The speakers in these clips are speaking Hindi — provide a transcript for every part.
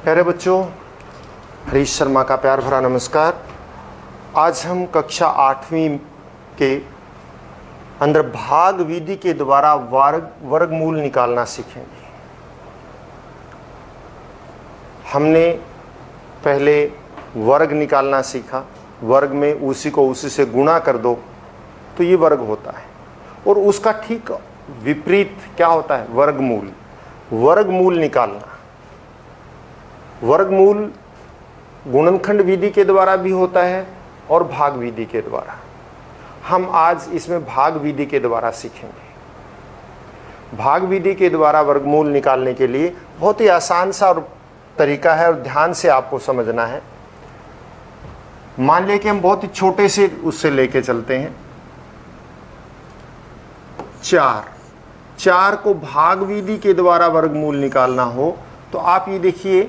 प्यारे बच्चों, हरीश शर्मा का प्यार भरा नमस्कार। आज हम कक्षा 8वीं के अंदर भाग विधि के द्वारा वर्गमूल निकालना सीखेंगे। हमने पहले वर्ग निकालना सीखा। वर्ग में उसी को उसी से गुणा कर दो तो ये वर्ग होता है, और उसका ठीक विपरीत क्या होता है? वर्गमूल। वर्गमूल निकालना, वर्गमूल गुणनखंड विधि के द्वारा भी होता है और भाग विधि के द्वारा। हम आज इसमें भाग विधि के द्वारा सीखेंगे। भाग विधि के द्वारा वर्गमूल निकालने के लिए बहुत ही आसान सा और तरीका है, और ध्यान से आपको समझना है। मान लें कि हम बहुत ही छोटे से उससे लेके चलते हैं। 4 को भाग विधि के द्वारा वर्गमूल निकालना हो तो आप ये देखिए,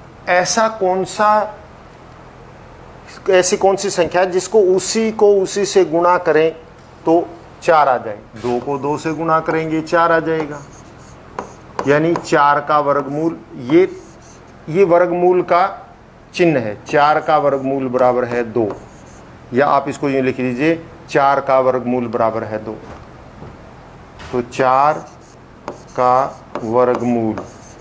ऐसी कौन सी संख्या है जिसको उसी से गुणा करें तो 4 आ जाए। 2 को 2 से गुणा करेंगे 4 आ जाएगा, यानी 4 का वर्गमूल। ये वर्गमूल का चिन्ह है। 4 का वर्गमूल बराबर है 2, या आप इसको यूं लिख लीजिए, 4 का वर्गमूल बराबर है 2। तो 4 का वर्गमूल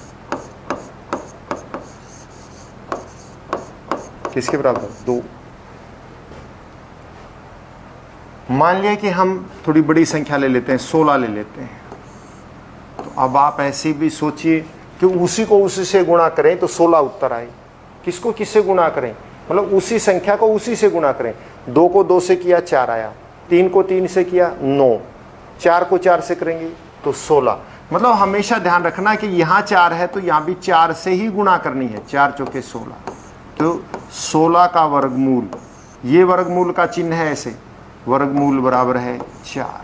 किसके बराबर? 2। मान लिया कि हम थोड़ी बड़ी संख्या ले लेते हैं, 16 ले लेते हैं। तो अब आप ऐसे भी सोचिए कि उसी को उसी से गुणा करें तो 16 उत्तर आए। किसको किससे गुणा करें? मतलब उसी संख्या को उसी से गुणा करें। 2 को 2 से किया 4 आया, 3 को 3 से किया 9, 4 को 4 से करेंगे तो 16। मतलब हमेशा ध्यान रखना कि यहाँ 4 है तो यहाँ भी 4 से ही गुणा करनी है। 4 चौके 16, तो 16 का वर्गमूल, ये वर्गमूल का चिन्ह है ऐसे, वर्गमूल बराबर है 4।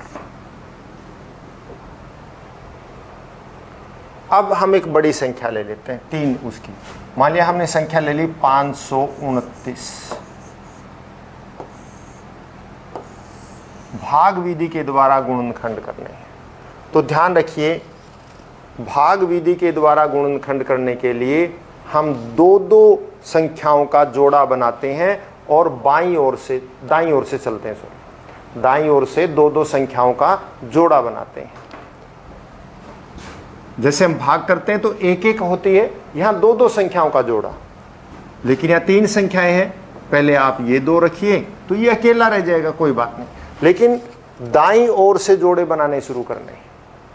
अब हम एक बड़ी संख्या ले लेते हैं, 3 उसकी। मान लिया हमने संख्या ले ली 529। भाग विधि के द्वारा गुणनखंड करने हैं। तो ध्यान रखिए, भाग विधि के द्वारा गुणनखंड करने के लिए हम 2 संख्याओं का जोड़ा बनाते हैं और दाईं ओर से चलते हैं। दाईं ओर से 2 संख्याओं का जोड़ा बनाते हैं। जैसे हम भाग करते हैं तो 1 होती है, यहां 2 संख्याओं का जोड़ा। लेकिन यहां 3 संख्याएं हैं, पहले आप ये 2 रखिए तो ये अकेला रह जाएगा, कोई बात नहीं। लेकिन दाईं ओर से जोड़े बनाने शुरू करने हैं।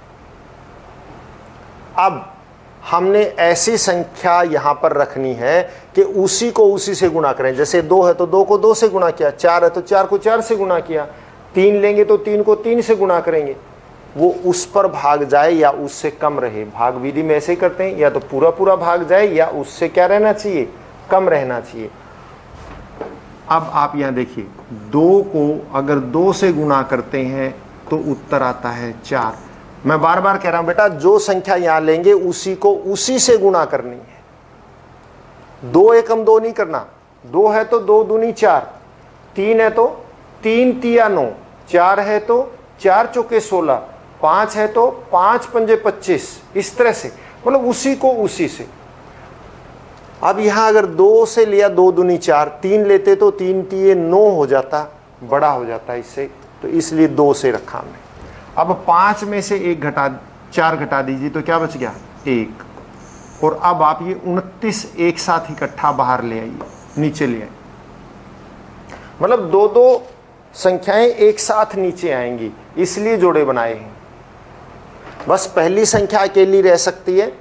अब हमने ऐसी संख्या यहां पर रखनी है कि उसी को उसी से गुणा करें। जैसे 2 है तो 2 को 2 से गुणा किया, 4 है तो 4 को 4 से गुणा किया, 3 लेंगे तो 3 को 3 से गुणा करेंगे। वो उस पर भाग जाए या उससे कम रहे। भाग विधि में ऐसे ही करते हैं, या तो पूरा भाग जाए या उससे क्या रहना चाहिए? कम रहना चाहिए। अब आप यहां देखिए, 2 को अगर 2 से गुणा करते हैं तो उत्तर आता है 4। मैं बार बार कह रहा हूं बेटा, जो संख्या यहां लेंगे उसी को उसी से गुणा करनी है। 2 एकम 2 नहीं करना। 2 है तो 2 दूनी 4, 3 है तो 3 तिया 9, 4 है तो 4 चौके 16, 5 है तो 5 पंजे 25। इस तरह से, मतलब उसी को उसी से। अब यहां अगर 2 से लिया 2 दूनी 4, 3 लेते तो 3 तिये 9 हो जाता, बड़ा हो जाता इससे, तो इसलिए 2 से रखा हमने। अब 5 में से 4 घटा दीजिए तो क्या बच गया? 1। और अब आप ये 29 एक साथ इकट्ठा बाहर ले आइए, नीचे ले आइए। मतलब 2 संख्याएं एक साथ नीचे आएंगी, इसलिए जोड़े बनाए हैं। बस पहली संख्या अकेली रह सकती है,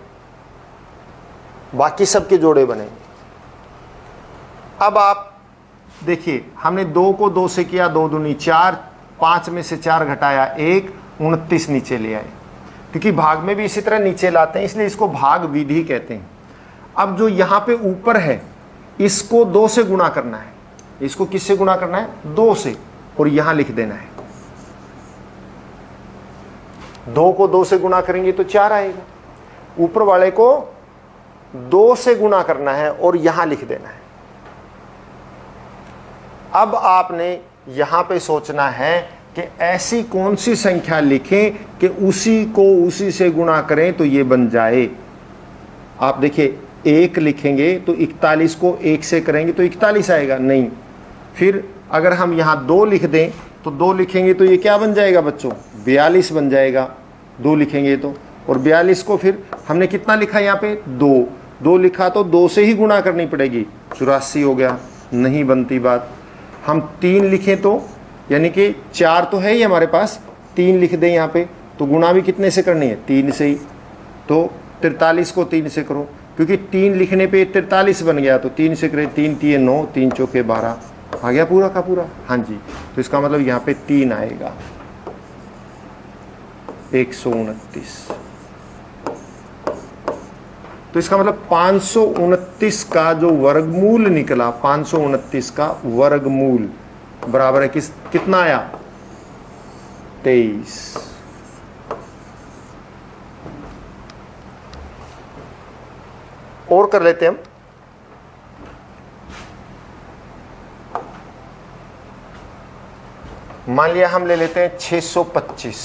बाकी सबके जोड़े बनेंगे। अब आप देखिए, हमने 2 को 2 से किया, 2 दूनी 4, 5 में से 4 घटाया 1, 29 नीचे ले आए। क्योंकि भाग में भी इसी तरह नीचे लाते हैं, इसलिए इसको भाग विधि कहते हैं। अब जो यहां पे ऊपर है, इसको 2 से गुणा करना है। इसको किससे गुणा करना है? 2 से, और यहां लिख देना है। 2 को 2 से गुणा करेंगे तो 4 आएगा। ऊपर वाले को 2 से गुणा करना है और यहां लिख देना है। अब आपने यहां पे सोचना है कि ऐसी कौन सी संख्या लिखें कि उसी को उसी से गुणा करें तो ये बन जाए। आप देखिए, 1 लिखेंगे तो 41 को 1 से करेंगे तो 41 आएगा, नहीं। फिर अगर हम यहाँ 2 लिख दें तो 2 लिखेंगे तो ये क्या बन जाएगा बच्चों, 42 बन जाएगा, 2 लिखेंगे तो। और 42 को फिर हमने कितना लिखा यहाँ पे, 2 लिखा तो 2 से ही गुणा करनी पड़ेगी, 84 हो गया, नहीं बनती बात। हम 3 लिखें तो, यानी कि 4 तो है ही हमारे पास, 3 लिख दें यहाँ पे तो गुणा भी कितने से करनी है, 3 से ही। तो 43 को 3 से करो, क्योंकि 3 लिखने पे 43 बन गया, तो 3 से करें, 3 तिये 9, 3 चौके 12, आ गया पूरा का पूरा। हाँ जी, तो इसका मतलब यहाँ पे 3 आएगा, 129। तो इसका मतलब 529 का जो वर्गमूल निकला, 529 का वर्गमूल बराबर है कितना आया, 23। और कर लेते हैं हम। मान लिया हम ले लेते हैं 625,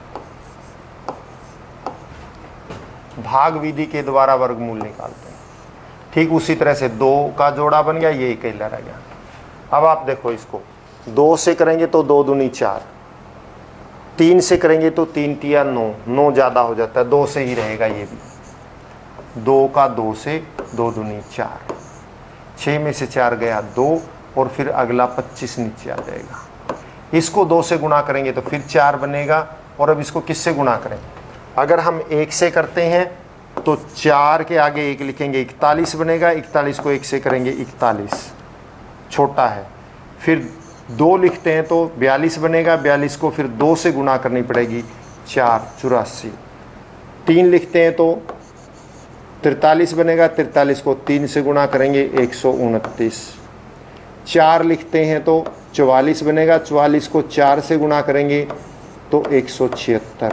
भाग विधि के द्वारा वर्गमूल निकालते हैं। ठीक उसी तरह से 2 का जोड़ा बन गया, ये अकेला रह गया। अब आप देखो इसको, 2 से करेंगे तो 2 दूनी 4, 3 से करेंगे तो 3 तिया 9, 9 ज़्यादा हो जाता है, 2 से ही रहेगा ये भी। 2 का 2 से 2 दूनी 4, 6 में से 4 गया 2, और फिर अगला 25 नीचे आ जाएगा। इसको 2 से गुणा करेंगे तो फिर 4 बनेगा। और अब इसको किससे गुणा करें, अगर हम 1 से करते हैं तो 4 के आगे 1 लिखेंगे, 41 बनेगा। 41 को 1 से करेंगे 41, छोटा है। फिर 2 लिखते हैं तो 42 बनेगा, 42 को फिर 2 से गुणा करनी पड़ेगी, 4 84। 3 लिखते हैं तो 43 बनेगा, 43 को 3 से गुणा करेंगे, 129। 4 लिखते हैं तो 44 बनेगा, 44 को 4 से गुणा करेंगे तो 176।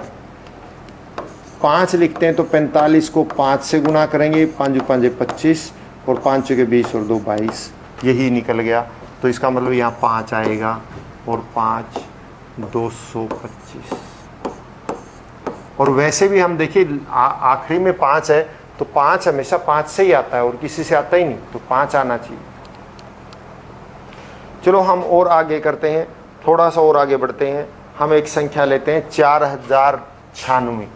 5 लिखते हैं तो 45 को 5 से गुणा करेंगे, 5 5 25, और 5 के 20 और 2 22, यही निकल गया। तो इसका मतलब यहाँ 5 आएगा, और 5 225। और वैसे भी हम देखिए आखिरी में 5 है, तो 5 हमेशा 5 से ही आता है, और किसी से आता ही नहीं, तो 5 आना चाहिए। चलो हम और आगे करते हैं, थोड़ा सा और आगे बढ़ते हैं। हम एक संख्या लेते हैं 4096,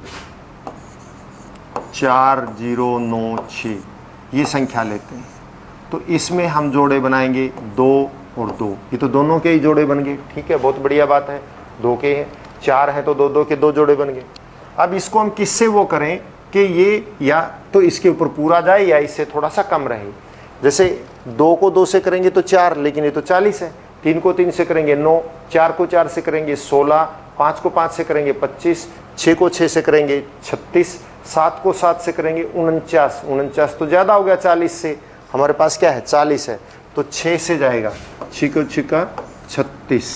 4096, ये संख्या लेते हैं। तो इसमें हम जोड़े बनाएंगे 2 और 2, ये तो दोनों के ही जोड़े बन गए, ठीक है, बहुत बढ़िया बात है। 2 के हैं, 4 हैं तो 2 2 के 2 जोड़े बन गए। अब इसको हम किससे वो करें कि ये या तो इसके ऊपर पूरा जाए या इससे थोड़ा सा कम रहे। जैसे 2 को 2 से करेंगे तो 4, लेकिन ये तो 40 है। 3 को 3 से करेंगे 9, 4 को 4 से करेंगे 16, 5 को 5 से करेंगे 25, 6 को 6 से करेंगे 36, 7 को 7 से करेंगे 49। 49 तो ज़्यादा हो गया 40 से, हमारे पास क्या है 40 है, तो 6 से जाएगा, 6 को 6 का 36।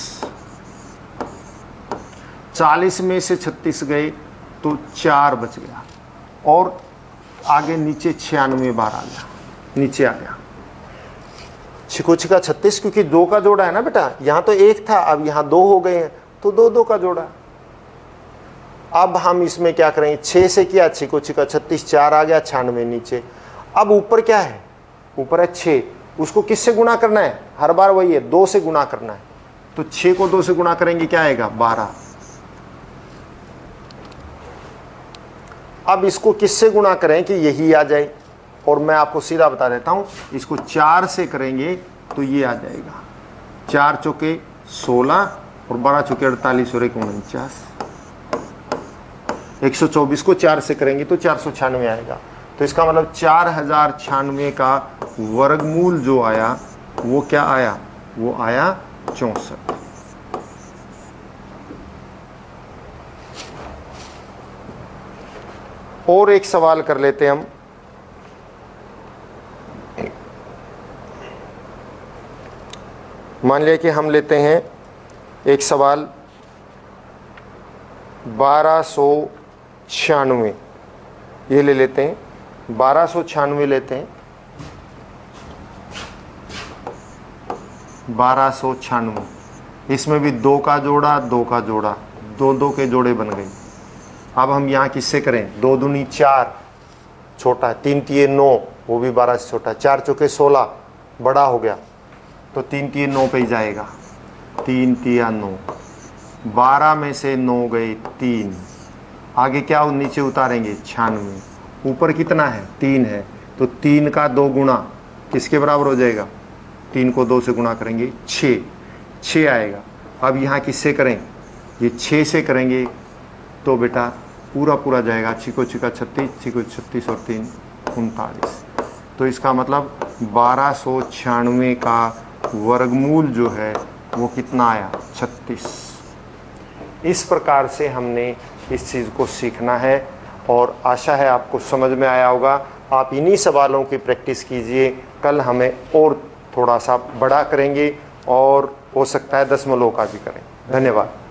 40 में से 36 गए तो 4 बच गया, और आगे नीचे 96 बार आ गया, नीचे आ गया। 6 को 6 का 36, क्योंकि 2 का जोड़ा है ना बेटा, यहाँ तो 1 था, अब यहाँ 2 हो गए हैं, तो 2 2 का जोड़ा। अब हम इसमें क्या करेंगे, 6 से किया, 6 को 6 का 36, 4 आ गया, 96 नीचे। अब ऊपर क्या है, ऊपर है 6, उसको किससे गुणा करना है, हर बार वही है, 2 से गुणा करना है। तो 6 को 2 से गुणा करेंगे, क्या आएगा 12। अब इसको किससे गुणा करें कि यही आ जाए, और मैं आपको सीधा बता देता हूं, इसको 4 से करेंगे तो ये आ जाएगा, 4 चौके 16, और 12 चौके 48, और 49। 124 को 4 से करेंगे तो 496 आएगा। तो इसका मतलब 4096 का वर्गमूल जो आया वो क्या आया, वो आया 64। और एक सवाल कर लेते हैं हम। मान लिया कि हम लेते हैं एक सवाल 1296, ये ले लेते हैं, 1296 लेते हैं, 1296। इसमें भी 2 का जोड़ा, 2 का जोड़ा, 2 2 के जोड़े बन गए। अब हम यहाँ किससे करें, 2 दूनी 4, छोटा है, 3 तिये 9, वो भी 12 से छोटा। 4 चौके 16 बड़ा हो गया, तो 3 3 9 पे ही जाएगा। 3 3 9, 12 में से 9 गए 3, आगे क्या नीचे उतारेंगे 96, ऊपर कितना है 3 है, तो 3 का 2 गुना किसके बराबर हो जाएगा, 3 को 2 से गुणा करेंगे 6 आएगा। अब यहाँ किससे करें, ये 6 से करेंगे तो बेटा पूरा पूरा जाएगा, छिको छिका 36, छिको 36 और 3 39। तो इसका मतलब 1296 का वर्गमूल जो है वो कितना आया 36। इस प्रकार से हमने इस चीज़ को सीखना है और आशा है आपको समझ में आया होगा। आप इन्हीं सवालों की प्रैक्टिस कीजिए। कल हमें और थोड़ा सा बड़ा करेंगे और हो सकता है दशमलव का भी करें। धन्यवाद।